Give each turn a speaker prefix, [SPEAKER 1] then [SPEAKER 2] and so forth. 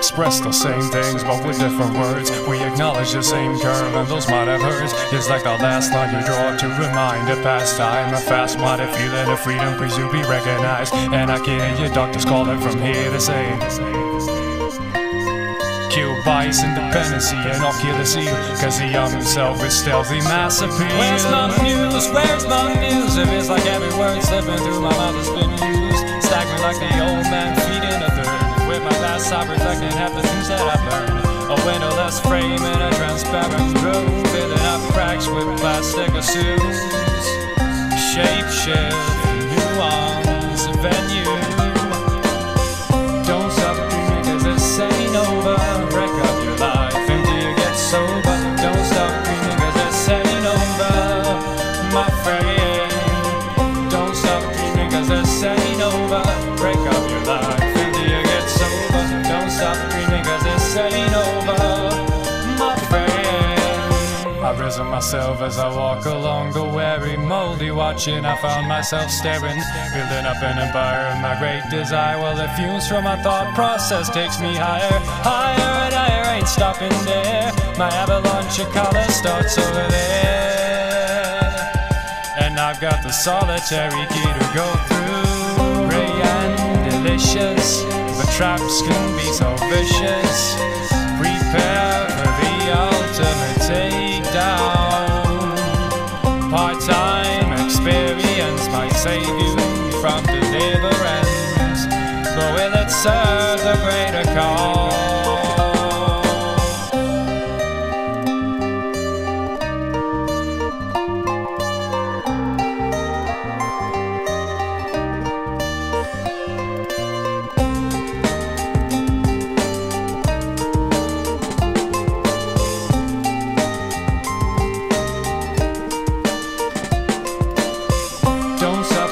[SPEAKER 1] express the same things, but with different words. We acknowledge the same curve, and those might have hurts. It's like the last line you draw to remind a past time, a fast-minded feeling of freedom, please you be recognized. And I can hear your doctors calling from here to say, kill bias, independency, and I'll kill the seal, cause the young himself is stealthy mass appeal.
[SPEAKER 2] Where's my muse? Where's my muse? It feels like every word slipping through my mouth has been used. Staggering like the old man feeding a third. With my past I reflecting half the things that I've learned. A windowless frame in a transparent room, filling up cracks with plastic assumes. Shape shift, nuance, venue. Don't stop dreaming cause this ain't over. Break up your life until you get sober. Don't stop dreaming cause this ain't over, my friend. Don't stop dreaming cause this ain't over. Break up your life until you get sober. Don't stop dreaming cause this ain't over, my friend. I've risen myself as I walk along the weary, moldy watching. I found myself staring, building up an empire of my great desire. Well, the fumes from my thought process takes me higher, higher and higher, ain't stopping there. My avalanche of color starts over there, and I've got the solitary key to go through. Gray and delicious, but traps can be so vicious. Prepare for the ultimate takedown. Part-time experience might save you from deliverance, but will it serve the greater cause? Don't stop